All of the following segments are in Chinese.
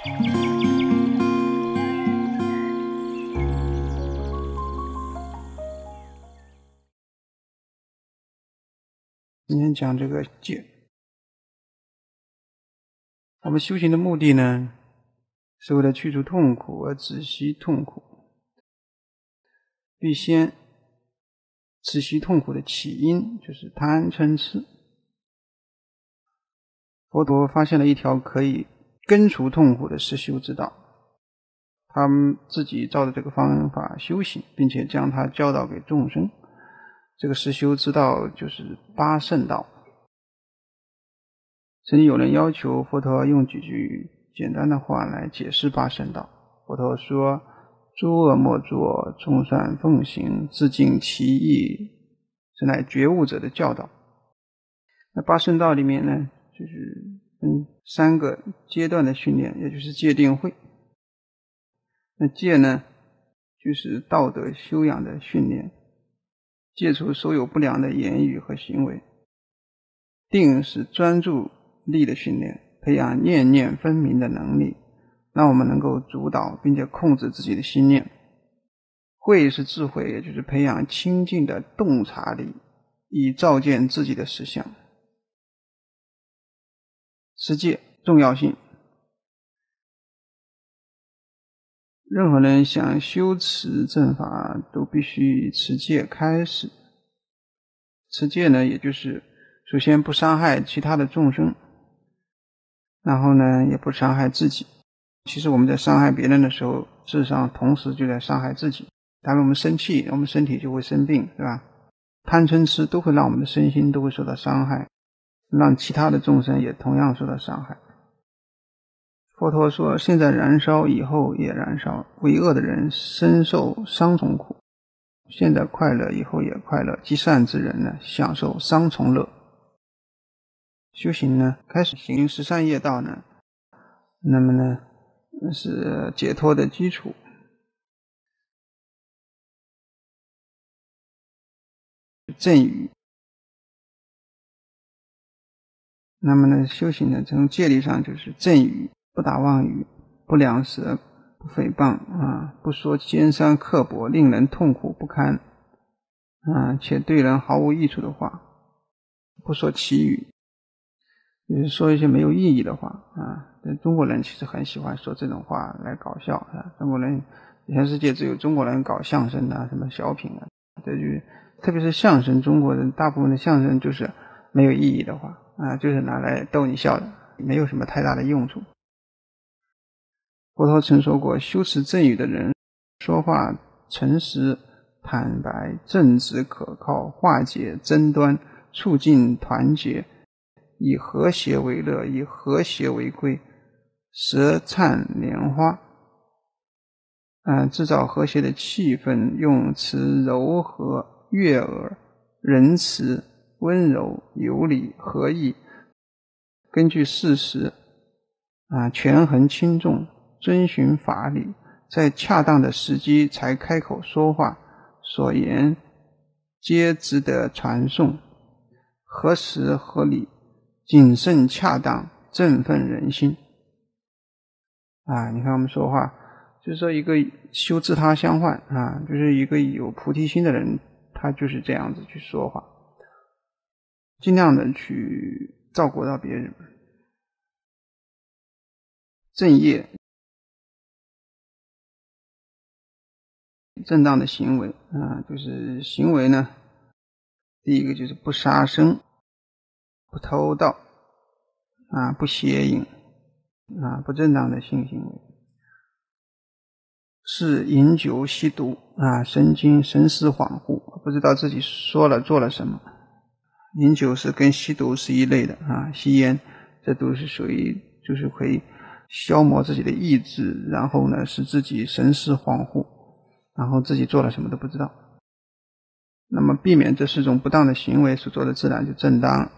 今天讲这个戒，我们修行的目的呢，是为了去除痛苦而止息痛苦，必先止息痛苦的起因，就是贪嗔痴。佛陀发现了一条可以根除痛苦的实修之道，他们自己照着这个方法修行，并且将它教导给众生。这个实修之道就是八圣道。曾经有人要求佛陀用几句简单的话来解释八圣道。佛陀说：诸恶莫作，众善奉行，自净其意，是乃觉悟者的教导。那八圣道里面呢，就是分3个阶段的训练，也就是戒定慧。那戒呢，就是道德修养的训练，戒除所有不良的言语和行为。定是专注力的训练，培养念念分明的能力，让我们能够主导并且控制自己的心念。慧是智慧，也就是培养清净的洞察力，以照见自己的实相。持戒重要性，任何人想修持正法，都必须持戒开始。持戒呢，也就是首先不伤害其他的众生，然后呢，也不伤害自己。其实我们在伤害别人的时候，事实上同时就在伤害自己。当我们生气，我们身体就会生病，是吧？贪嗔痴都会让我们的身心都会受到伤害，让其他的众生也同样受到伤害。佛陀说，现在燃烧，以后也燃烧，为恶的人深受伤重苦，现在快乐，以后也快乐，积善之人呢，享受双重乐。修行呢，开始行十善业道呢，那么呢，是解脱的基础。正语，那么呢，修行呢，从戒律上就是正语，不打妄语，不两舌，不诽谤不说尖酸刻薄令人痛苦不堪且对人毫无益处的话，不说绮语，就是说一些没有意义的话中国人其实很喜欢说这种话来搞笑中国人，全世界只有中国人搞相声什么小品这就特别是相声，中国人大部分的相声就是没有意义的话就是拿来逗你笑的，没有什么太大的用处。佛陀曾说过，修持正语的人说话诚实坦白，正直可靠，化解争端，促进团结，以和谐为乐，以和谐为贵，舌灿莲花制造和谐的气氛，用词柔和悦耳，仁慈温柔有礼和义，根据事实权衡轻重，遵循法理，在恰当的时机才开口说话，所言皆值得传颂，合时合理，谨慎恰当，振奋人心你看我们说话，就是说一个修自他相换就是一个有菩提心的人，他就是这样子去说话，尽量的去照顾到别人。正业，正当的行为就是行为呢，第一个就是不杀生，不偷盗不邪淫不正当的性行为，是饮酒吸毒神思恍惚，不知道自己说了做了什么。饮酒是跟吸毒是一类的吸烟这都是属于就是可以消磨自己的意志，然后呢使自己神思恍惚，然后自己做了什么都不知道。那么避免这4种不当的行为，所做的自然就正当。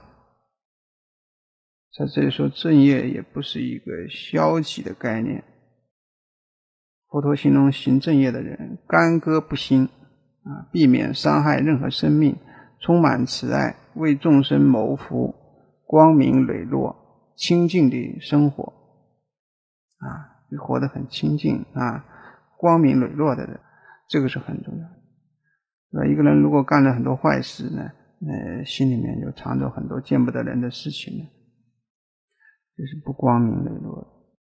在这里说正业也不是一个消极的概念，佛陀形容行正业的人干戈不兴避免伤害任何生命，充满慈爱，为众生谋福，光明磊落，清净的生活活得很清净啊，光明磊落的人，这个是很重要的。一个人如果干了很多坏事呢，心里面就藏着很多见不得人的事情呢，就是不光明磊落的。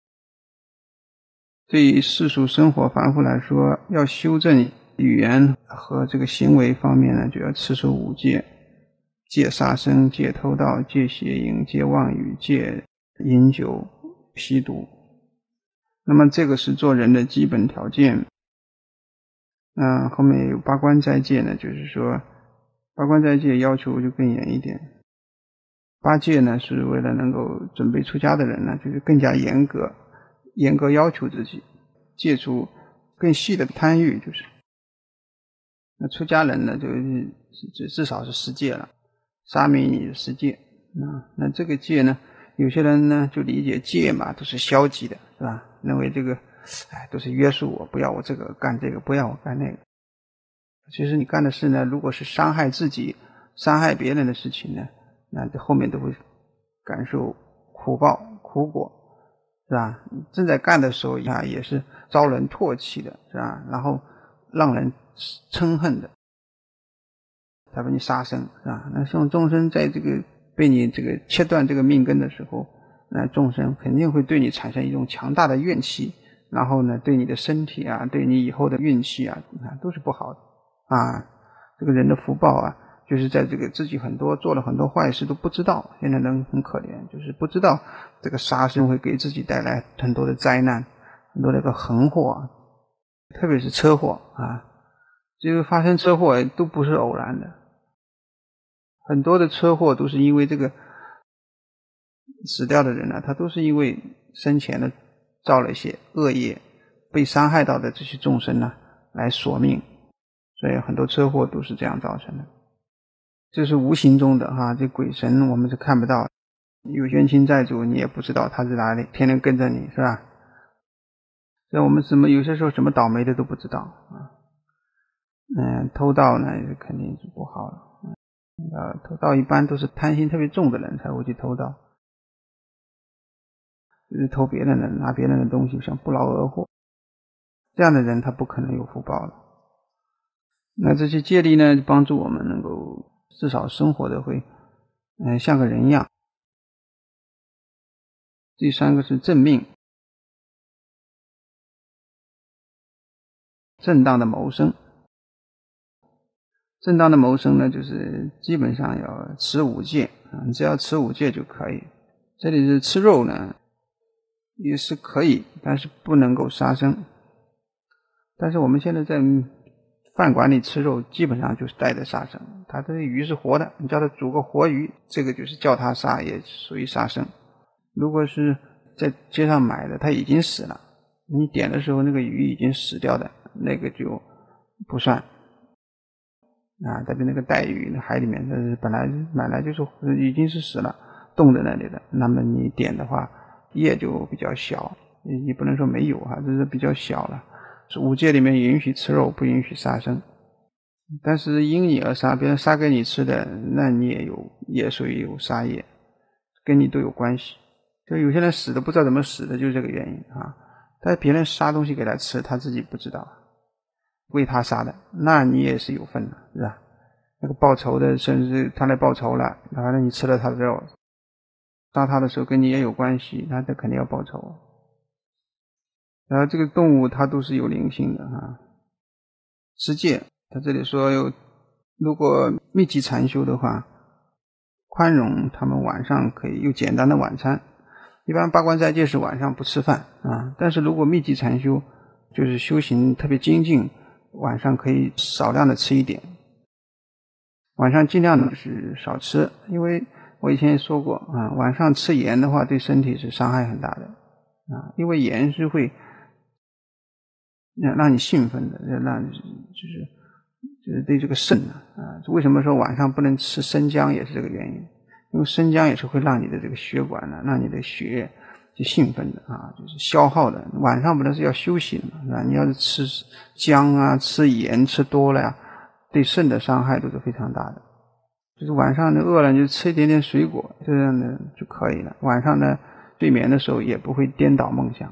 对于世俗生活凡夫来说，要修正语言和这个行为方面呢，就要持守五戒：戒杀生、戒偷盗、戒邪淫、戒妄语、戒饮酒、吸毒。那么这个是做人的基本条件。后面有八关斋戒呢，就是说八关斋戒要求就更严一点。八戒呢是为了能够准备出家的人呢，就是更加严格要求自己，戒除更细的贪欲，就是那出家人呢就是至少是10戒了，沙弥尼10戒。那这个戒呢，有些人呢就理解戒嘛都是消极的，是吧？认为这个都是约束我，不要我这个干这个，不要我干那个。其实你干的事呢，如果是伤害自己、伤害别人的事情呢，那这后面都会感受苦报、苦果，是吧？正在干的时候也是遭人唾弃的，是吧？然后让人憎恨的，他把你杀生，是吧？那像众生在这个被你这个切断这个命根的时候，那众生肯定会对你产生一种强大的怨气，然后呢，对你的身体啊，对你以后的运气啊，都是不好的啊。这个人的福报啊，就是在这个自己做了很多坏事都不知道，现在人很可怜，就是不知道这个杀生会给自己带来很多的灾难，很多那个横祸，特别是车祸啊，这个发生车祸都不是偶然的，很多的车祸都是因为这个死掉的人他都是因为生前的造了一些恶业，被伤害到的这些众生来索命，所以很多车祸都是这样造成的。这是无形中的这鬼神我们是看不到，有冤亲债主你也不知道他在哪里，天天跟着你，是吧？所以我们有些时候什么倒霉的都不知道偷盗呢肯定是不好的，偷盗一般都是贪心特别重的人才会去偷盗，就是偷别人的，拿别人的东西想不劳而获，这样的人他不可能有福报了。那这些戒律呢，帮助我们能够至少生活的会像个人一样。第三个是正命，正当的谋生。正当的谋生呢，就是基本上要持五戒你只要持五戒就可以。这里是吃肉呢也是可以，但是不能够杀生。但是我们现在在饭馆里吃肉基本上就是带着杀生，它的鱼是活的，你叫它煮个活鱼，这个就是叫它杀，也属于杀生。如果是在街上买的，它已经死了，你点的时候那个鱼已经死掉的，那个就不算特别那个带鱼海里面的本来买来就是已经是死了，冻在那里的，那么你点的话业就比较小，你不能说没有这是比较小了。五戒里面允许吃肉，不允许杀生，但是因你而杀，别人杀给你吃的，那你也属于有杀业，跟你都有关系。就有些人死的不知道怎么死的，就是这个原因但是别人杀东西给他吃，他自己不知道，为他杀的，那你也是有份的，是吧？那个报仇的，甚至他来报仇了，然后你吃了他的肉，杀他的时候跟你也有关系，那他肯定要报仇。然后这个动物它都是有灵性的持戒，他这里说如果密集禅修的话，宽容他们晚上可以有简单的晚餐，一般八关斋戒是晚上不吃饭但是如果密集禅修就是修行特别精进，晚上可以少量的吃一点，晚上尽量的是少吃，因为我以前也说过晚上吃盐的话对身体是伤害很大的因为盐是会让你兴奋的，让你就是对这个肾为什么说晚上不能吃生姜也是这个原因，因为生姜也是会让你的这个血管让你的血液就兴奋的就是消耗的，晚上本来是要休息的嘛，是吧？你要是吃姜吃盐吃多了对肾的伤害都是非常大的。就是晚上饿了你就吃一点点水果，这样的就可以了。晚上呢睡眠的时候也不会颠倒梦想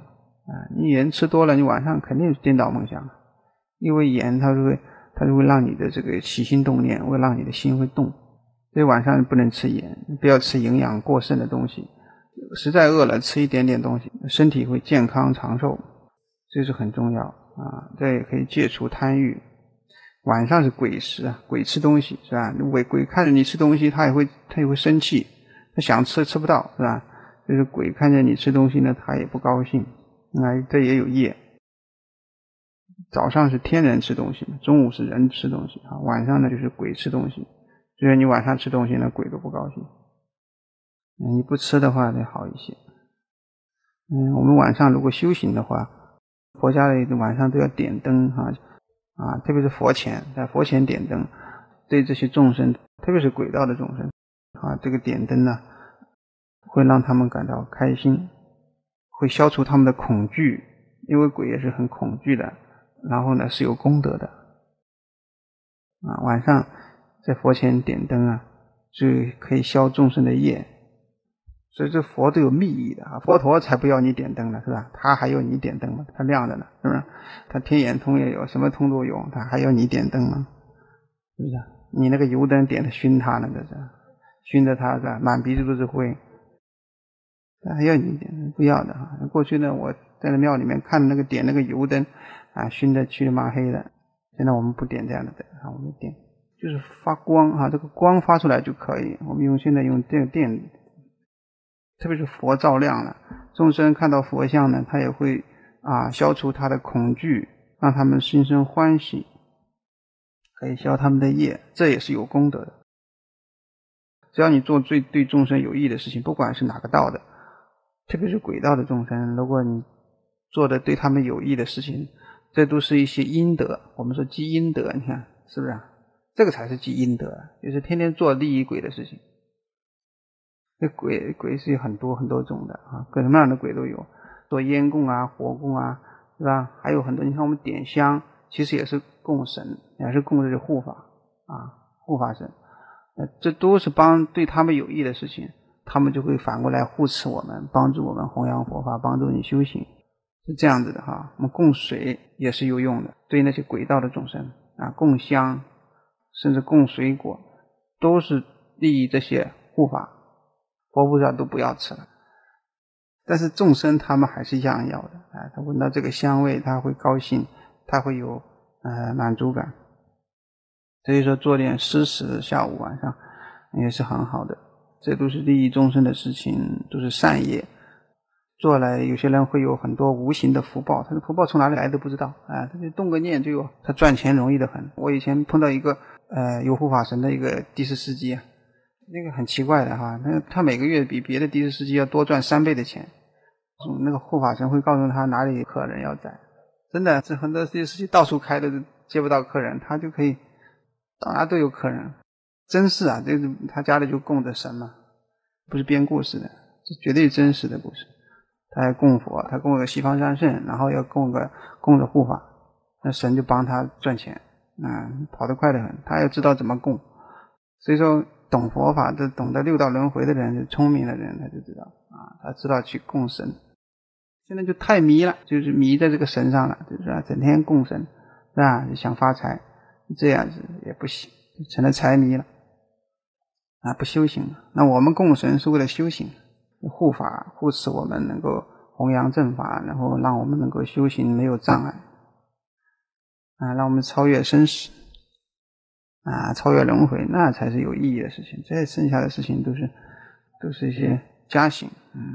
你盐吃多了，你晚上肯定是颠倒梦想，因为盐它就会让你的这个起心动念，会让你的心会动，所以晚上不能吃盐，不要吃营养过剩的东西，实在饿了吃一点点东西，身体会健康长寿，这是很重要这也可以戒除贪欲。晚上是鬼食鬼吃东西是吧？鬼看着你吃东西，他也会生气，他想吃不到是吧？就是鬼看见你吃东西呢，他也不高兴，这也有业。早上是天人吃东西，中午是人吃东西晚上呢就是鬼吃东西，所以你晚上吃东西呢，鬼都不高兴。你不吃的话得好一些。我们晚上如果修行的话，佛家里晚上都要点灯特别是佛前，在佛前点灯，对这些众生，特别是鬼道的众生这个点灯呢，会让他们感到开心，会消除他们的恐惧，因为鬼也是很恐惧的，然后呢是有功德的晚上在佛前点灯就可以消众生的业，所以这佛都有密意的佛陀才不要你点灯呢，是吧？他还要你点灯吗？他亮着呢，是不是？他天眼通也有，什么通都有，他还要你点灯吗？是不是？你那个油灯点的熏他呢，这是熏着他是吧？满鼻子都是灰，还要你点？不要的过去呢，我在那庙里面看那个点那个油灯熏得黢麻黑的，现在我们不点这样的灯我们点就是发光这个光发出来就可以。我们现在用这个电，特别是佛照亮了，众生看到佛像呢，他也会消除他的恐惧，让他们心生欢喜，可以消他们的业，这也是有功德的。只要你做对众生有益的事情，不管是哪个道的，特别是鬼道的众生，如果你做的对他们有益的事情，这都是一些阴德。我们说积阴德，你看是不是这个才是积阴德，就是天天做利益鬼的事情。这鬼是有很多很多种的各什么样的鬼都有，做烟供火供是吧？还有很多，你看我们点香其实也是供神，也是供这些护法护法神，这都是对他们有益的事情，他们就会反过来护持我们，帮助我们弘扬佛法，帮助你修行，是这样子的我们供水也是有用的，对那些鬼道的众生供香甚至供水果都是利益这些护法，佛菩萨都不要吃了，但是众生他们还是一样要的他闻到这个香味他会高兴，他会有满足感。所以说做点施食，下午晚上也是很好的，这都是利益众生的事情，都是善业做了，有些人会有很多无形的福报，他的福报从哪里来都不知道他就动个念就有，他赚钱容易得很。我以前碰到一个有护法神的一个的士司机那个很奇怪的他每个月比别的的士司机要多赚3倍的钱，那个护法神会告诉他哪里有客人要载，真的这很多的士司机到处开的接不到客人，他就可以到哪都有客人，真是这个他家里就供着神嘛，不是编故事的，这绝对真实的故事。他还供佛，他供个西方三圣，然后要供着护法，那神就帮他赚钱跑得快得很，他要知道怎么供。所以说懂佛法的，懂得六道轮回的人，聪明的人他就知道他知道去供神。现在就太迷了，就是迷在这个神上了，就是整天供神是吧？就想发财，这样子也不行，成了财迷了不修行了。那我们供神是为了修行，护法护持我们能够弘扬正法，然后让我们能够修行没有障碍让我们超越生死超越轮回，那才是有意义的事情。这剩下的事情都是一些加行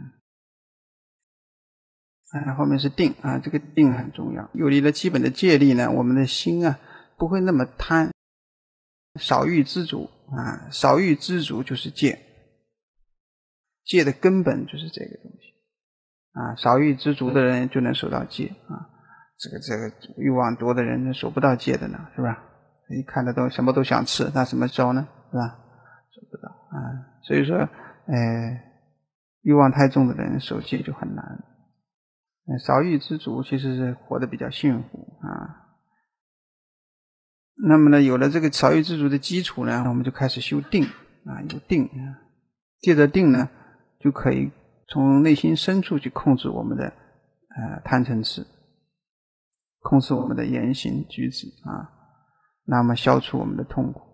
后面是定这个定很重要。有了基本的戒律呢，我们的心不会那么贪。少欲知足少欲知足就是戒，戒的根本就是这个东西少欲知足的人就能守到戒这个欲望多的人守不到戒的呢，是吧？一看他什么都想吃，那什么招呢？是吧？守不到所以说欲望太重的人守戒就很难。少欲知足其实是活得比较幸福那么呢，有了这个少欲知足的基础呢，我们就开始修定有定借着定呢，就可以从内心深处去控制我们的贪嗔痴，控制我们的言行举止啊，那么消除我们的痛苦。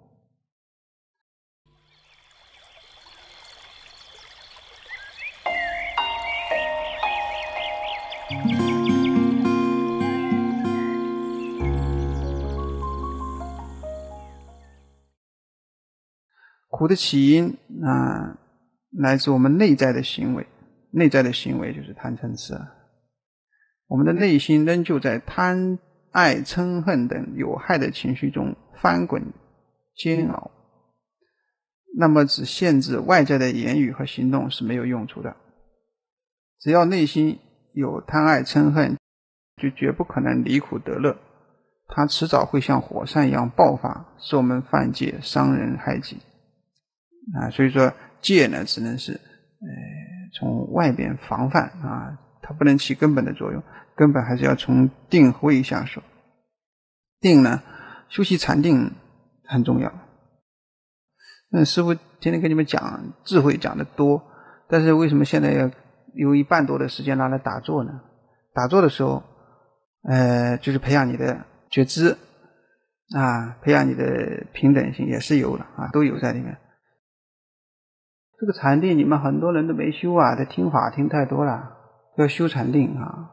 苦的起因来自我们内在的行为，内在的行为就是贪嗔痴。我们的内心仍旧在贪爱嗔恨等有害的情绪中翻滚煎熬，那么只限制外在的言语和行动是没有用处的。只要内心有贪爱嗔恨，就绝不可能离苦得乐，它迟早会像火山一样爆发，使我们犯戒伤人害己。所以说戒呢只能是从外边防范它不能起根本的作用，根本还是要从定和位下手。定呢，修习禅定很重要。师父天天跟你们讲智慧讲得多，但是为什么现在要有一半多的时间拿来打坐呢？打坐的时候就是培养你的觉知培养你的平等性，也是有了都有在里面。这个禅定你们很多人都没修这听法听太多了，要修禅定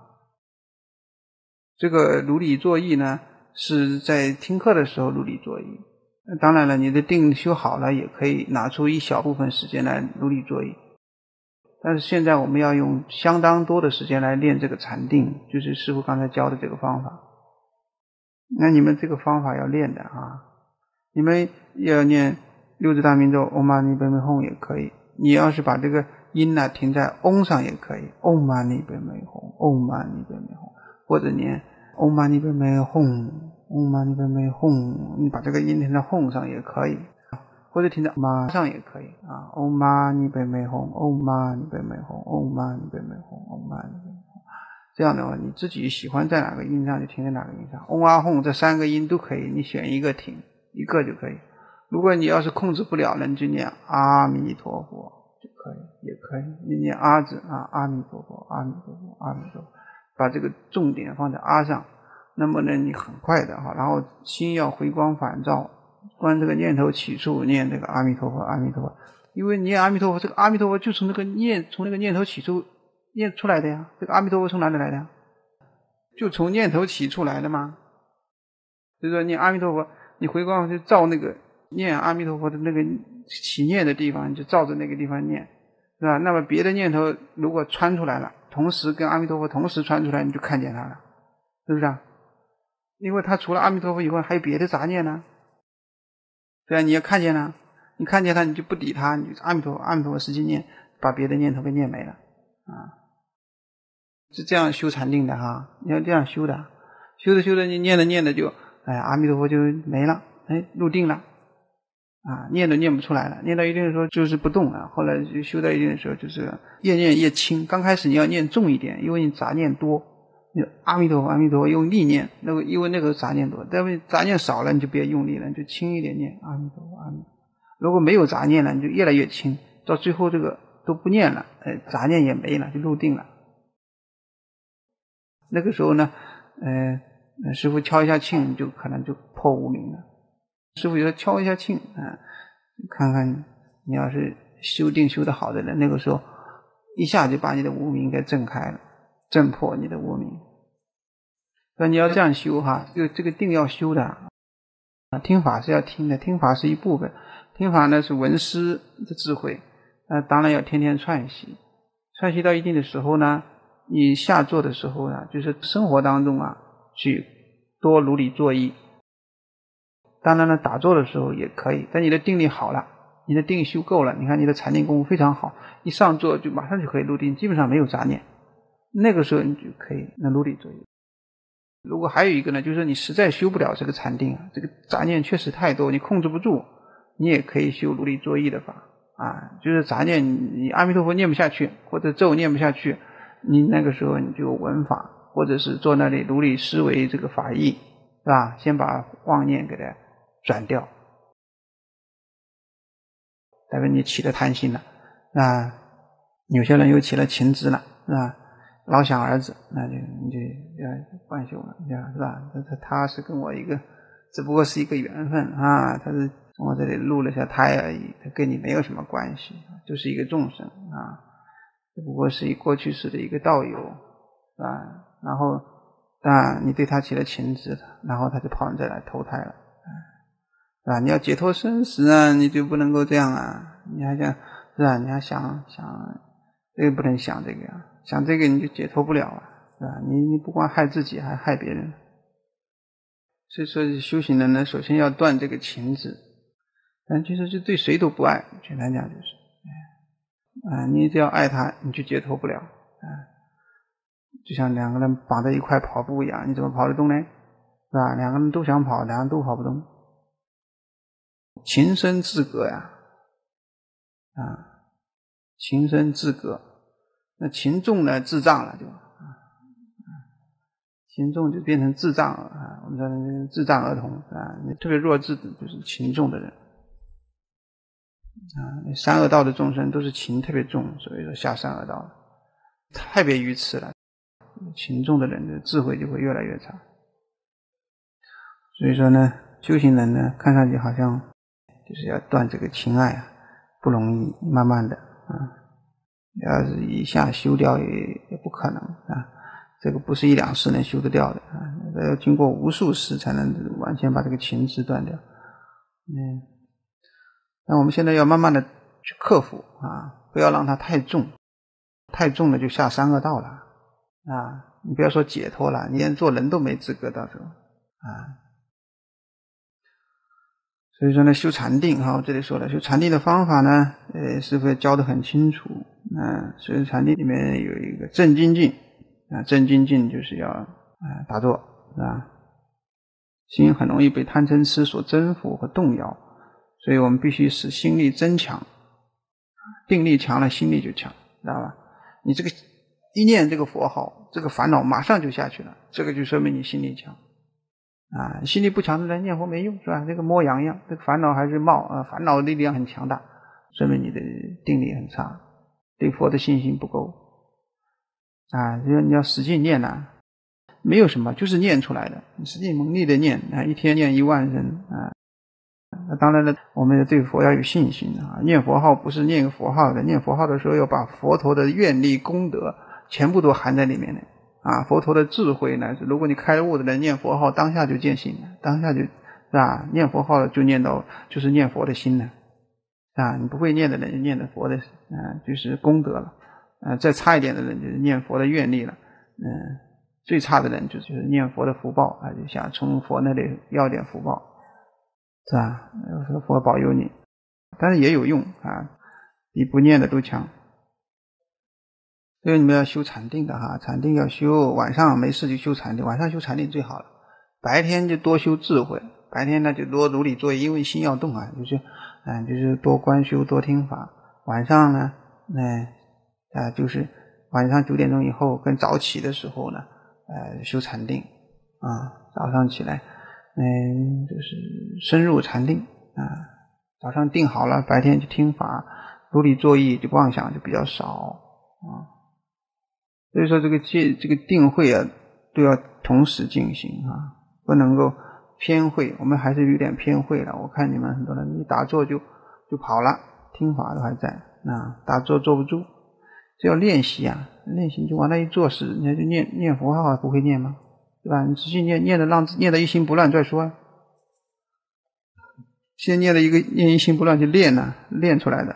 这个如理作意呢，是在听课的时候如理作意。当然了，你的定修好了，也可以拿出一小部分时间来如理作意。但是现在我们要用相当多的时间来练这个禅定，就是师父刚才教的这个方法。那你们这个方法要练的你们要念六字大明咒 Om Mani Padme Hum 也可以，你要是把这个音呢停在嗡上也可以， Om Mani Padme Hum Om Mani Padme Hum， 或者念 Om Mani Padme Hum Om Mani Padme Hum， 你把这个音停在 Hum 上也可以，或者停在马上也可以Om Mani Padme Hum Om Mani Padme Hum Om Mani Padme Hum Om Mani Padme Hum， 这样的话你自己喜欢在哪个音上就停在哪个音上，Om Hum 这三个音都可以，你选一个停，一个就可以。如果你要是控制不了呢，你就念阿弥陀佛就可以，也可以你念阿字阿弥陀佛阿弥陀佛阿弥陀佛，把这个重点放在阿上。那么呢你很快的然后心要回光返照，观这个念头起处念这个阿弥陀佛阿弥陀佛，因为念阿弥陀佛，这个阿弥陀佛就从那个念头起处念出来的呀，这个阿弥陀佛从哪里来的呀？就从念头起处来的嘛。所以说念阿弥陀佛，你回光就照那个念阿弥陀佛的那个起念的地方，你就照着那个地方念，是吧？那么别的念头如果穿出来了，同时跟阿弥陀佛同时穿出来，你就看见它了，是不是因为它除了阿弥陀佛以外还有别的杂念呢，对啊，你要看见了，你看见它你就不理它，你就阿弥陀佛阿弥陀佛使劲念，把别的念头给念没了是这样修禅定的你要这样修的，修着你念着就阿弥陀佛就没了，入定了念都念不出来了，念到一定的时候就是不动了，后来就修到一定的时候就是越念越轻。刚开始你要念重一点，因为你杂念多，你阿弥陀佛阿弥陀佛用力念，因为那个杂念多，但是杂念少了你就别用力了，你就轻一点念阿弥陀佛阿弥陀佛。如果没有杂念了，你就越来越轻，到最后这个都不念了，杂念也没了，就入定了。那个时候呢师父敲一下磬就可能就破无明了。师父就说敲一下磬看看你要是修定修得好的人，那个时候一下就把你的无明给震开了，震破你的无明。所以你要这样修这个定要修的听法是要听的，听法是一部分，听法呢是闻思的智慧当然要天天串习，串习到一定的时候呢，你下座的时候呢，就是生活当中去多如理作意。当然了，打坐的时候也可以，但你的定力好了，你的定修够了，你看你的禅定功夫非常好，一上座就马上就可以入定，基本上没有杂念，那个时候你就可以如理作意。如果还有一个呢，就是说你实在修不了这个禅定这个杂念确实太多，你控制不住，你也可以修如理作意的法就是杂念你阿弥陀佛念不下去，或者咒念不下去，你那个时候你就闻法，或者是坐那里如理思维这个法义，是吧？先把妄念给它转掉，代表你起了贪心了有些人又起了情执了，是吧？ 老想儿子，那就你就要换修了，是吧？他是跟我一个，只不过是一个缘分啊，他是从我这里入了下胎而已，他跟你没有什么关系，就是一个众生啊，只不过是一过去世的一个道友啊，然后你对他起了情执，然后他就跑你这来投胎了啊，你要解脱生死啊，你就不能够这样啊，你还想是吧？你还想这个不能想这个呀，想这个你就解脱不了啊，是吧？你不光害自己，还害别人。所以说修行人呢，首先要断这个情执，但其实就对谁都不爱，简单讲就是你只要爱他，你就解脱不了就像两个人绑在一块跑步一样，你怎么跑得动呢？是吧？两个人都想跑，两个人都跑不动。情深自隔呀，情深自隔，那情重呢，智障了就情重就变成智障了我们说智障儿童特别弱智的就是情重的人那三恶道的众生都是情特别重，所以说下三恶道特别愚痴了，情重的人的智慧就会越来越差。所以说呢，修行人呢，看上去好像就是要断这个情爱不容易，慢慢的要是一下修掉也不可能这个不是一两世能修得掉的要经过无数世才能完全把这个情执断掉那我们现在要慢慢的去克服不要让它太重，太重了就下三恶道了你不要说解脱了，你连做人都没资格到时候所以说呢，修禅定我这里说了，修禅定的方法呢师父教得很清楚所以禅定里面有一个正精进正精进就是要打坐是吧？心很容易被贪嗔痴所征服和动摇，所以我们必须使心力增强，定力强了，心力就强，知道吧？你这个一念这个佛号，这个烦恼马上就下去了，这个就说明你心力强心力不强的人念佛没用，是吧？这个摸洋洋，这个烦恼还是冒烦恼的力量很强大，说明你的定力很差，对佛的信心不够你要使劲念没有什么，就是念出来的，你使劲猛力的念一天念1万声那当然了，我们对佛要有信心念佛号不是念个佛号的，念佛号的时候要把佛陀的愿力功德全部都含在里面的佛陀的智慧呢，如果你开悟的人念佛号当下就见性了，当下就是吧？念佛号就念到就是念佛的心了你不会念的人就念的佛的就是功德了再差一点的人就是念佛的愿力了最差的人就是念佛的福报就想从佛那里要点福报是吧？佛保佑你，但是也有用比不念的都强。所以你们要修禅定的禅定要修，晚上没事就修禅定，晚上修禅定最好了，白天就多修智慧，白天呢就多如理作业，因为心要动就是多观修多听法，晚上呢就是晚上9点钟以后跟早起的时候呢修禅定早上起来就是深入禅定早上定好了，白天去听法，如理作意就妄想就比较少所以说这个定慧都要同时进行不能够偏慧，我们还是有点偏慧了。我看你们很多人一打坐就跑了，听法都还在打坐坐不住，这要练习练习就往那一坐时，你就念佛号不会念吗？对吧？你仔细念得一心不乱再说先念一心不乱去练练出来的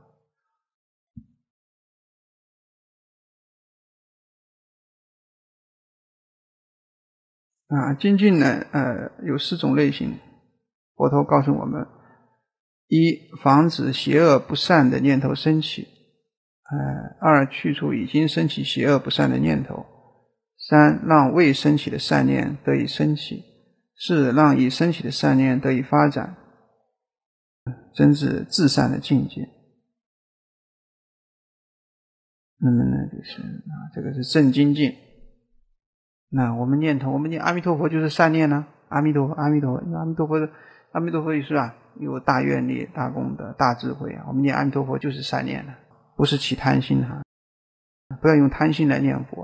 精进呢有4种类型，佛陀告诉我们：一、防止邪恶不善的念头升起；2、去除已经升起邪恶不善的念头；3、让未升起的善念得以升起；4、让已升起的善念得以发展，真是至善的境界。那么呢就是这个是正精进。那我们念阿弥陀佛就是善念阿弥陀佛，阿弥陀佛是有大愿力、大功德、大智慧我们念阿弥陀佛就是善念不是起贪心不要用贪心来念佛，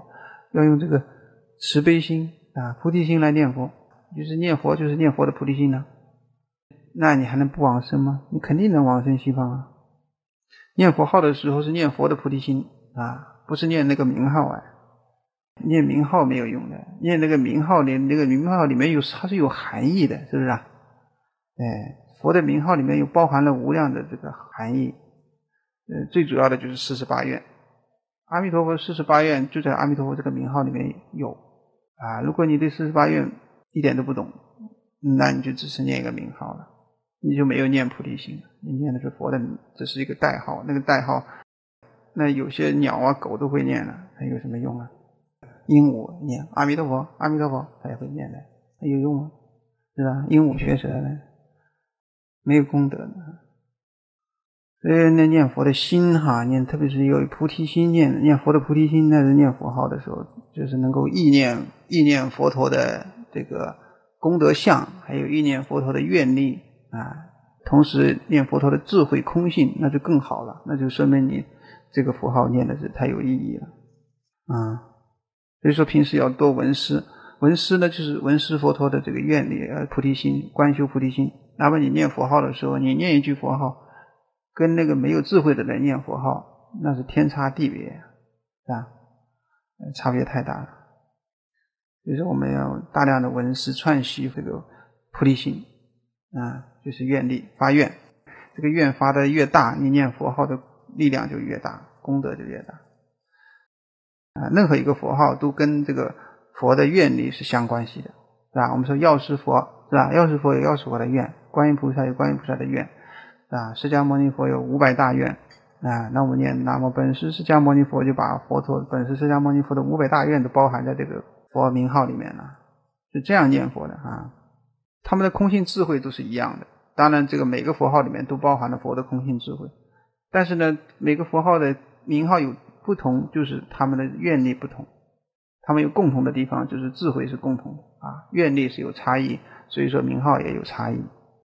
要用这个慈悲心啊、菩提心来念佛，就是念佛就是念佛的菩提心呢。那你还能不往生吗？你肯定能往生西方啊！念佛号的时候是念佛的菩提心啊，不是念那个名号啊。念名号没有用的，念那个名号里，那个名号里面它是有含义的，是不是啊？佛的名号里面又包含了无量的这个含义。最主要的就是48愿，阿弥陀佛48愿就在阿弥陀佛这个名号里面有啊。如果你对48愿一点都不懂，那你就只是念一个名号了，你就没有念菩提心了，你念的是佛的名，这是一个代号，那个代号那有些鸟啊狗都会念了，它有什么用啊？鹦鹉念阿弥陀佛阿弥陀佛，它也会念的，它有用吗？是吧？鹦鹉学舌的没有功德的。所以那念佛的心哈，特别是有菩提心念佛的菩提心，那是念佛号的时候，就是能够意念佛陀的这个功德相，还有意念佛陀的愿力啊，同时念佛陀的智慧空性，那就更好了，那就说明你这个佛号念的是太有意义了啊。所以说平时要多闻思，闻思呢就是闻思佛陀的这个愿力菩提心，观修菩提心。哪怕你念佛号的时候，你念一句佛号，跟那个没有智慧的人念佛号，那是天差地别，是吧？差别太大了。所以说我们要大量的闻思串习这个菩提心啊，就是愿力发愿，这个愿发的越大，你念佛号的力量就越大，功德就越大啊。任何一个佛号都跟这个佛的愿力是相关系的，是吧？我们说药师佛，是吧？药师佛有药师佛的愿，观音菩萨有观音菩萨的愿啊，释迦牟尼佛有500大愿啊。那我们念南无本师释迦牟尼佛，就把佛陀本师释迦牟尼佛的500大愿都包含在这个佛名号里面了，是这样念佛的啊。他们的空性智慧都是一样的，当然这个每个佛号里面都包含了佛的空性智慧，但是呢每个佛号的名号有不同，就是他们的愿力不同，他们有共同的地方，就是智慧是共同的啊，愿力是有差异，所以说名号也有差异。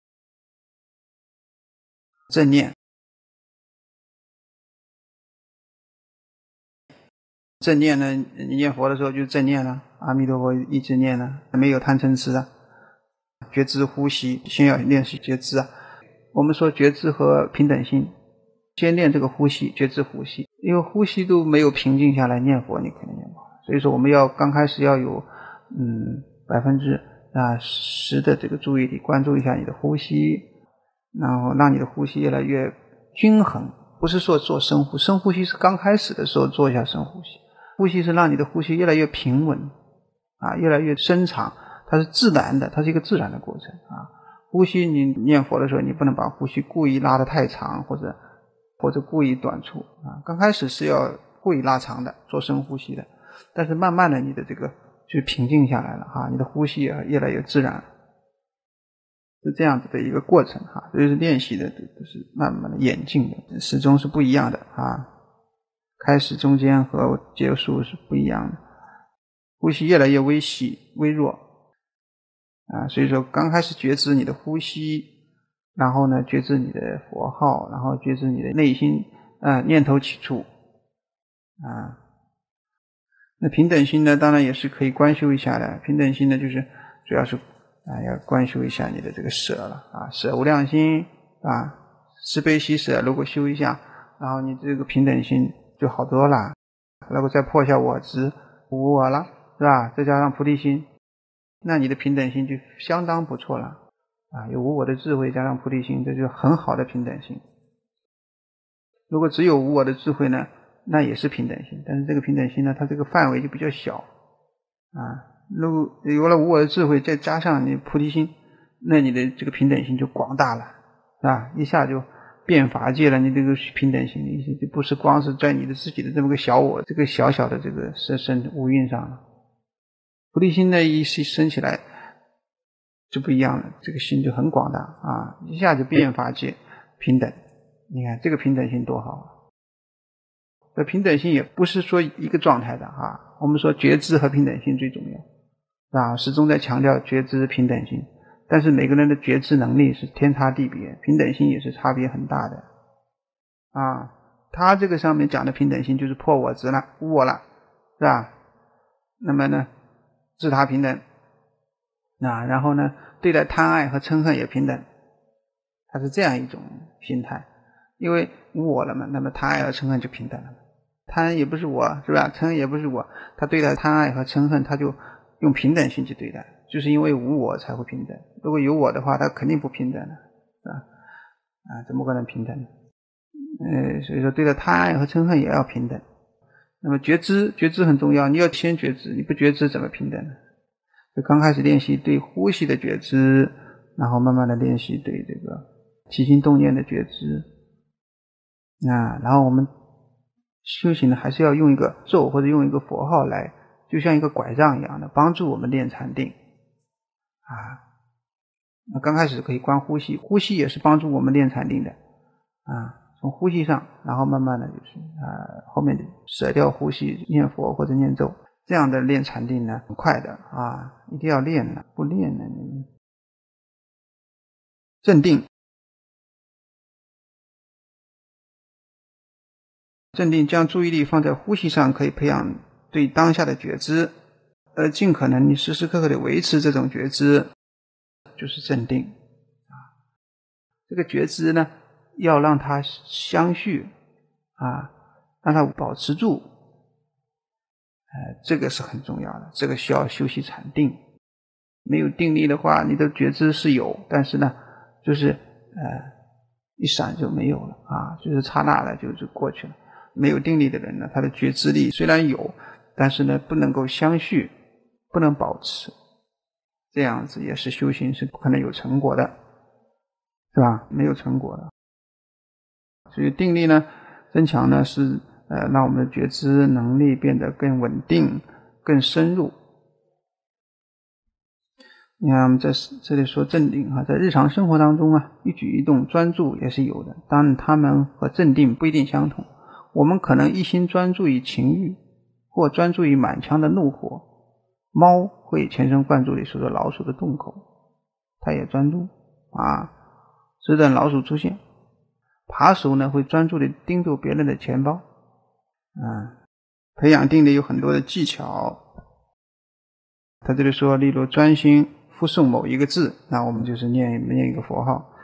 正念，正念呢，你念佛的时候就是正念了，阿弥陀佛一直念了，没有贪嗔痴啊。觉知呼吸，先要练习觉知啊。我们说觉知和平等心，先练这个呼吸，觉知呼吸，因为呼吸都没有平静下来，念佛你肯定念不好。所以说我们要刚开始要有10%的这个注意力，关注一下你的呼吸，然后让你的呼吸越来越均衡。不是说做深呼吸，深呼吸是刚开始的时候做一下深呼吸，呼吸是让你的呼吸越来越平稳啊，越来越深长，它是自然的，它是一个自然的过程啊。呼吸你念佛的时候，你不能把呼吸故意拉得太长，或者故意短促啊。刚开始是要故意拉长的，做深呼吸的，但是慢慢的你的这个就平静下来了啊，你的呼吸也越来越自然，是这样子的一个过程哈。所以是练习的都是慢慢的演进的，始终是不一样的啊，开始中间和结束是不一样的，呼吸越来越微细微弱啊。所以说刚开始觉知你的呼吸，然后呢觉知你的佛号，然后觉知你的内心念头起处啊。那平等心呢当然也是可以观修一下的，平等心呢就是主要是要观修一下你的这个舍了啊，舍无量心啊，慈悲喜舍如果修一下，然后你这个平等心就好多了，如果再破一下我执无我了，是吧？再加上菩提心，那你的平等心就相当不错了啊！有无我的智慧加上菩提心，这就是很好的平等心。如果只有无我的智慧呢，那也是平等心，但是这个平等心呢，它这个范围就比较小啊。如果有了无我的智慧，再加上你菩提心，那你的这个平等心就广大了，是吧？一下就遍法界了，你这个平等心就不是光是在你的自己的这么个小我，这个小小的这个身五蕴上了。菩提心呢一升起来就不一样了，这个心就很广大啊，一下就遍法界平等。你看这个平等心多好！这平等心也不是说一个状态的啊，我们说觉知和平等心最重要啊，始终在强调觉知平等心，但是每个人的觉知能力是天差地别，平等心也是差别很大的啊。他这个上面讲的平等心就是破我执了，无我了，是吧？ 那么呢自他平等，然后呢对待贪爱和嗔恨也平等，它是这样一种心态。因为无我了嘛，那么贪爱和嗔恨就平等了。贪也不是我，是吧？嗔也不是我，他对待贪爱和嗔恨，他就用平等心去对待，就是因为无我才会平等。如果有我的话，他肯定不平等的，是吧？怎么可能平等呢？所以说对待贪爱和嗔恨也要平等。那么觉知很重要，你要先觉知，你不觉知怎么平等呢？就刚开始练习对呼吸的觉知，然后慢慢的练习对这个起心动念的觉知。然后我们修行呢，还是要用一个咒或者用一个佛号来，就像一个拐杖一样的帮助我们练禅定。那刚开始可以观呼吸，呼吸也是帮助我们练禅定的。从呼吸上，然后慢慢的就是后面就舍掉呼吸，念佛或者念咒，这样的练禅定呢，很快的一定要练的，不练呢，镇定。镇定将注意力放在呼吸上，可以培养对当下的觉知，尽可能你时时刻刻的维持这种觉知，就是镇定。这个觉知呢，要让它相续让它保持住，这个是很重要的，这个需要修习禅定。没有定力的话，你的觉知是有，但是呢，就是一闪就没有了就是刹那的就过去了。没有定力的人呢，他的觉知力虽然有，但是呢不能够相续，不能保持，这样子也是修行是不可能有成果的，是吧？没有成果的。所以定力呢增强呢是让我们的觉知能力变得更稳定更深入。你看我们在这里说镇定在日常生活当中一举一动专注也是有的，当然它们和镇定不一定相同。我们可能一心专注于情欲，或专注于满腔的怒火。猫会全神贯注地守着老鼠的洞口，它也专注只等老鼠出现。扒手呢会专注地盯住别人的钱包。培养定力有很多的技巧。他这里说，例如专心复诵某一个字，那我们就是念一个佛号。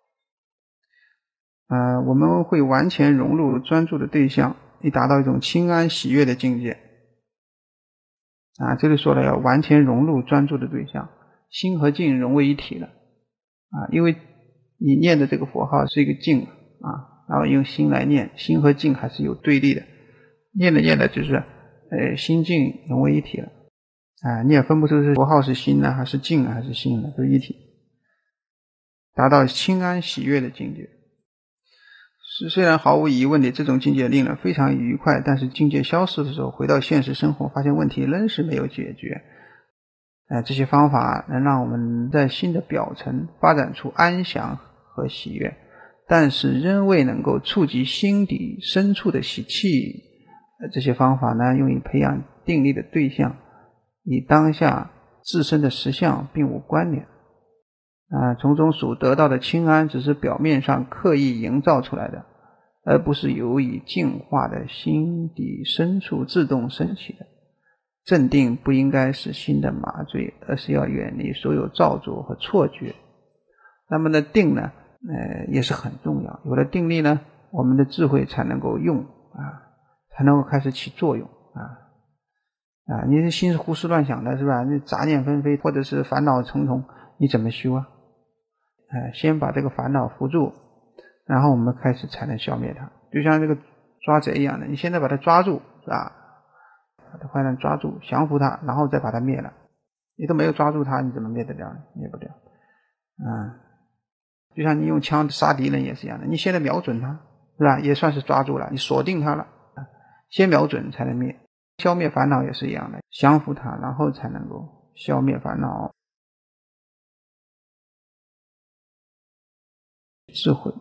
我们会完全融入专注的对象，以达到一种清安喜悦的境界。这里说了要完全融入专注的对象，心和境融为一体了。因为你念的这个佛号是一个境然后用心来念，心和境还是有对立的，念着就是心境融为一体了。你也分不出是佛号是心呢还是境还是心呢，都一体，达到清安喜悦的境界。虽然毫无疑问的这种境界令人非常愉快，但是境界消失的时候，回到现实生活，发现问题仍是没有解决。这些方法能让我们在心的表层发展出安详和喜悦，但是仍未能够触及心底深处的喜气。这些方法呢，用于培养定力的对象，与当下自身的实相并无关联。从中所得到的清安只是表面上刻意营造出来的，而不是由于净化的心底深处自动升起的。镇定不应该是心的麻醉，而是要远离所有造作和错觉。那么呢，定呢也是很重要，有了定力呢，我们的智慧才能够用才能够开始起作用你的心是胡思乱想的，是吧？你杂念纷飞，或者是烦恼重重，你怎么修先把这个烦恼扶住，然后我们开始才能消灭它。就像这个抓贼一样的，你现在把它抓住，是吧？把它坏蛋抓住，降服它，然后再把它灭了。你都没有抓住它，你怎么灭得了呢？灭不了。就像你用枪杀敌人也是一样的，你现在瞄准它，是吧？也算是抓住了，你锁定它了。先瞄准才能灭。消灭烦恼也是一样的，降服它，然后才能够消灭烦恼。智慧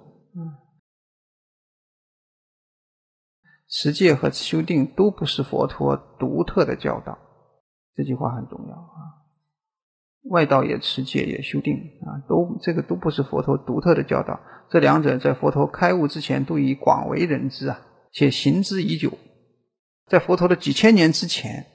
持戒和修定都不是佛陀独特的教导，这句话很重要外道也持戒也修定这个都不是佛陀独特的教导，这两者在佛陀开悟之前都已广为人知且行之已久。在佛陀的几千年之前，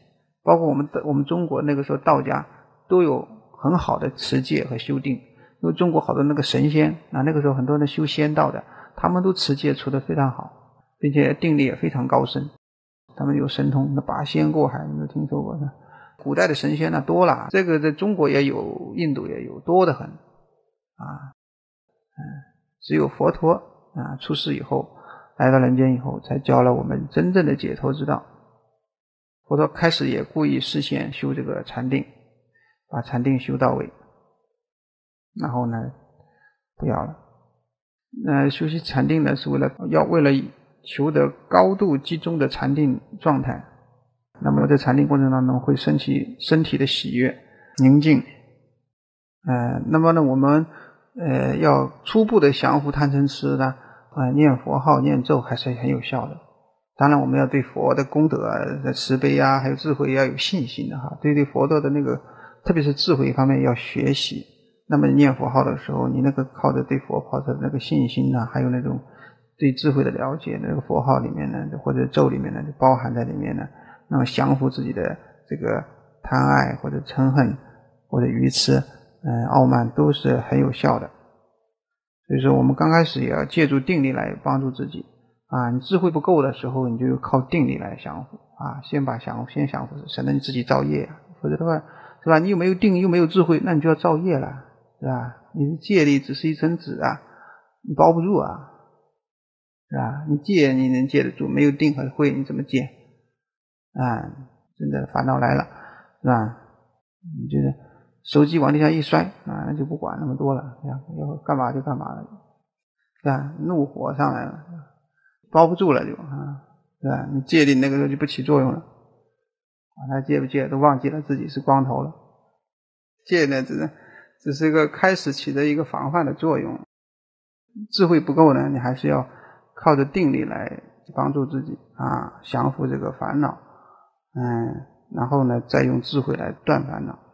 包括我们中国那个时候道家都有很好的持戒和修定，因为中国好多那个神仙那个时候很多人修仙道的，他们都持戒处得非常好，并且定力也非常高深，他们有神通，那八仙过海，你有听说过呢？古代的神仙多了，这个在中国也有，印度也有，多得很啊。只有佛陀出世以后，来到人间以后，才教了我们真正的解脱之道。佛陀开始也故意实现修这个禅定，把禅定修到位，然后呢不要了。修习禅定呢是为了求得高度集中的禅定状态。那么在禅定过程当中会升起身体的喜悦宁静。那么呢我们要初步的降服贪嗔痴呢，念佛号念咒还是很有效的。当然我们要对佛的功德的慈悲还有智慧要有信心的哈，对佛陀的那个特别是智慧方面要学习。那么念佛号的时候，你那个靠着对佛靠着那个信心还有那种对智慧的了解，那个佛号里面呢或者咒里面呢就包含在里面呢，那么降服自己的这个贪爱或者嗔恨或者愚痴傲慢都是很有效的。所以说我们刚开始也要借助定力来帮助自己你智慧不够的时候，你就靠定力来降服先降服，省得你自己造业否则的话是吧，你又没有定又没有智慧，那你就要造业了，是吧？你的戒力只是一层纸你包不住是吧？你戒你能戒得住，没有定和慧你怎么戒真的烦恼来了，是吧？你就是手机往地上一摔那就不管那么多了，要干嘛就干嘛了，是吧？怒火上来了，包不住了就是吧？你戒定那个时候就不起作用了，他戒不戒都忘记了自己是光头了。戒呢只是一个开始起的一个防范的作用，智慧不够呢，你还是要靠着定力来帮助自己降服这个烦恼然后呢再用智慧来断烦恼。